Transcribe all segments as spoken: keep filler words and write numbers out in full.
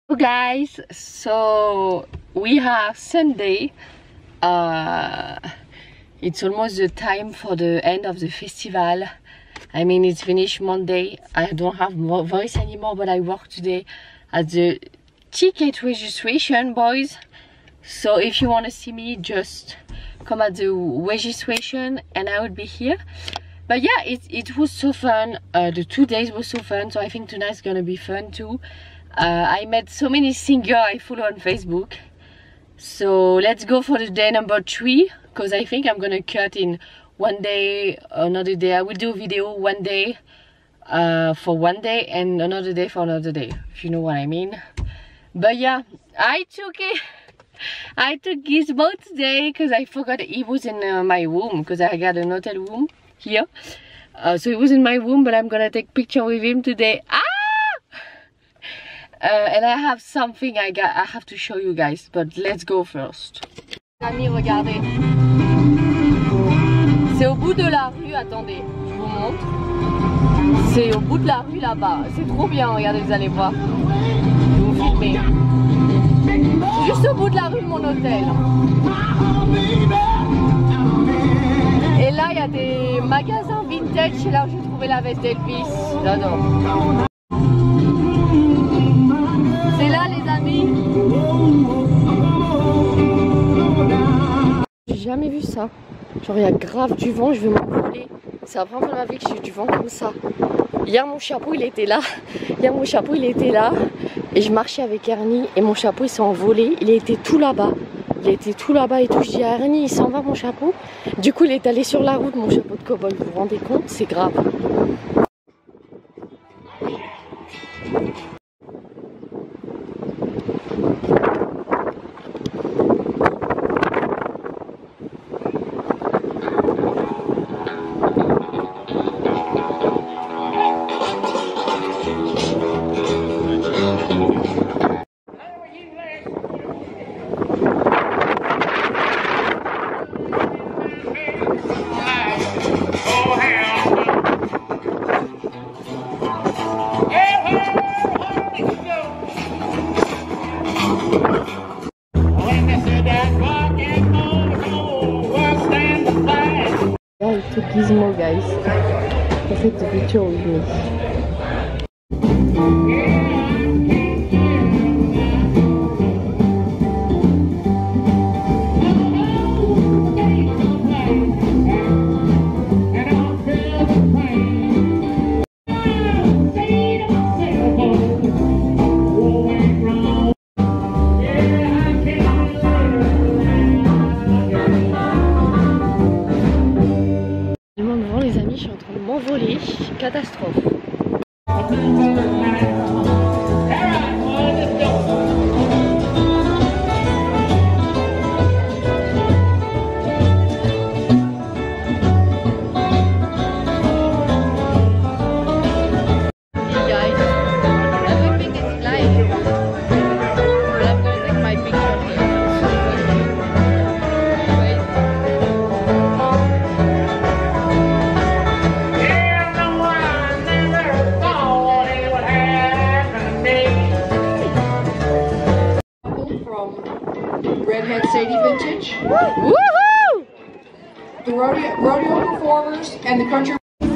Hello guys, so we have Sunday. Uh, it's almost the time for the end of the festival. I mean, it's finished Monday. I don't have more voice anymore, but I work today at the ticket registration, boys. So if you want to see me, just come at the registration and I will be here. But yeah, it, it was so fun. Uh, the two days were so fun, so I think tonight's gonna be fun too. Uh, I met so many singers I follow on Facebook. So let's go for the day number three, because I think I'm gonna cut in one day, another day. I will do a video one day uh, for one day and another day for another day, if you know what I mean. But yeah, I took it. I took Gizmo today because I forgot he was in uh, my room, because I got an hotel room here. Uh, so he was in my room, but I'm gonna take picture with him today. Ah! Uh, and I have something I got, I have to show you guys, but let's go first. Amis, regardez. C'est au bout de la rue, attendez, je vous montre. C'est au bout de la rue là-bas. C'est trop bien, regardez, vous allez voir. Je vais vous filmer. C'est juste au bout de la rue de mon hôtel. Et là, il y a des magasins vintage, c'est là où j'ai trouvé la veste d'Elvis. J'adore. C'est là les amis. J'ai jamais vu ça. Genre il y a grave du vent, je vais m'envoler. C'est la première fois de ma vie que j'ai du vent comme ça. Hier mon chapeau il était là. Hier mon chapeau il était là. Et je marchais avec Ernie et mon chapeau il s'est envolé. Il était tout là-bas. Il était tout là-bas et tout. Je dis à Ernie, il s'en va mon chapeau. Du coup il est allé sur la route, mon chapeau de cow-boy. Vous vous rendez compte? C'est grave. I took Gizmo, guys. I took the picture with me. M'envoler, catastrophe. Redhead Sadie Vintage. Woohoo! The rodeo, rodeo performers and the country.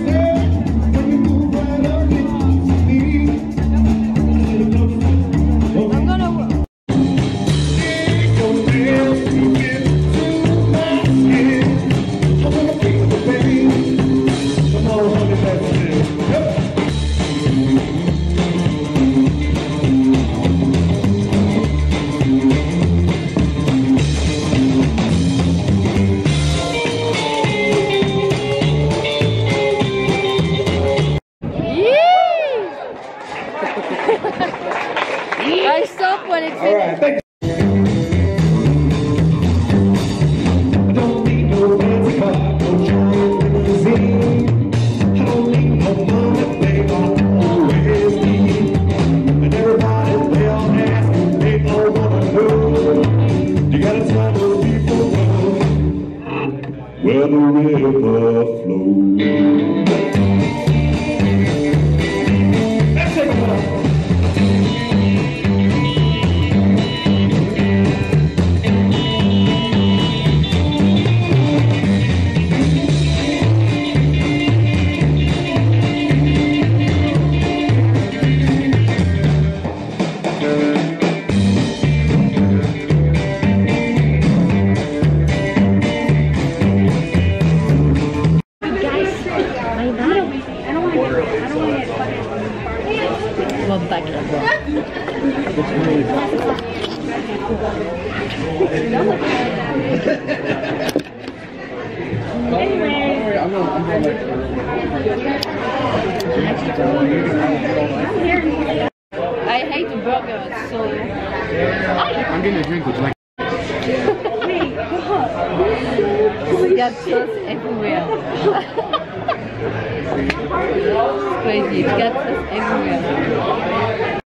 I stop when it's finished. Right, where the river flows. Let's take a walk. I hate the burgers, so I'm getting a drink. Would you like? we got sauce everywhere. It's crazy, we got sauce everywhere.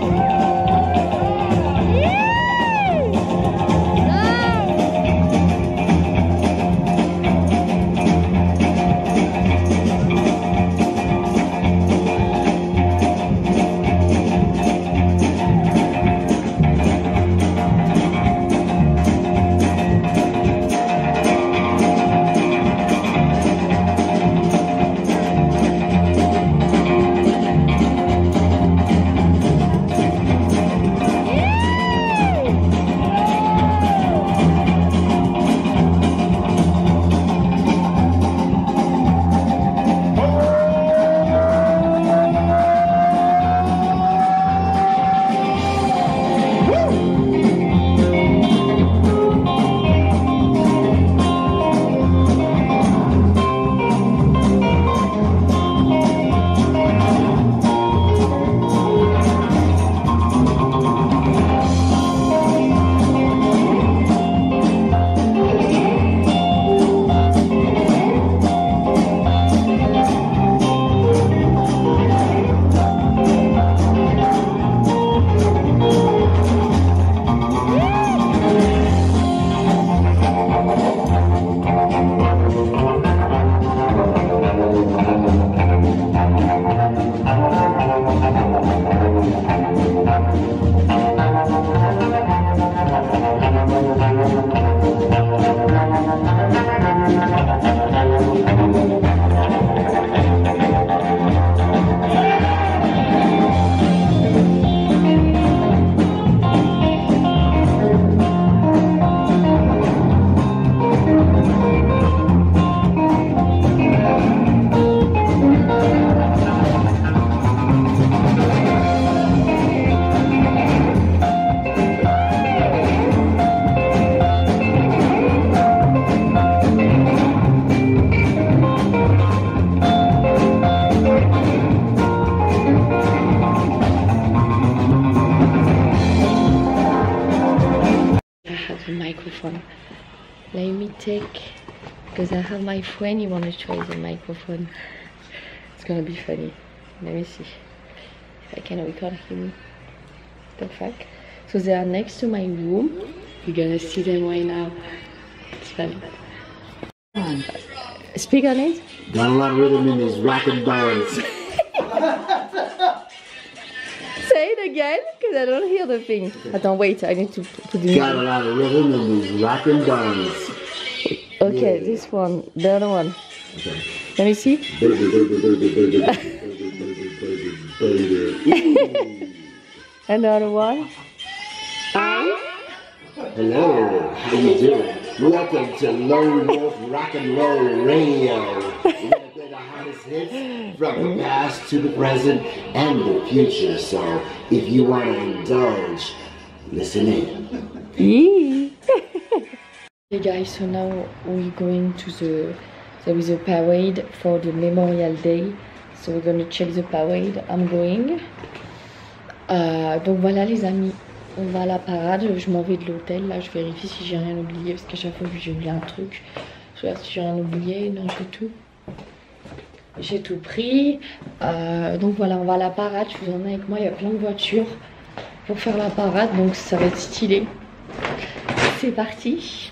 Microphone. Let me take, because I have my friend, he want to try the microphone. It's gonna be funny. Let me see if I can record him. The fuck? So they are next to my room. You're gonna see them right now. It's funny. Speak on it. Got a lot of rhythm in these rockin' bones. Say it again, because I don't hear the thing. Attends, wait, I need to put the Got a lot of rhythm in these rockin' bones. Okay, Yeah. this one, the other one. Okay. Let me see. Baby, baby, baby, baby, baby, baby, baby, baby. Another one. Hello, how you doing? Welcome to Lone Wolf Rock and Roll Radio. We're gonna play the hottest hits from the past to the present and the future. So if you want to indulge, listen in. Yeah. Hey guys, so now we're going to the, there is a parade for the Memorial Day. So we're gonna check the parade. I'm going. Euh, donc voilà les amis. On va à la parade, je m'en vais de l'hôtel, là je vérifie si j'ai rien oublié parce qu'à chaque fois j'ai oublié un truc. Je regarde si j'ai rien oublié, non j'ai tout. J'ai tout pris. Euh, donc voilà, on va à la parade, je vous en ai avec moi, il y a plein de voitures pour faire la parade, donc ça va être stylé. C'est parti.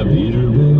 Peter Pan.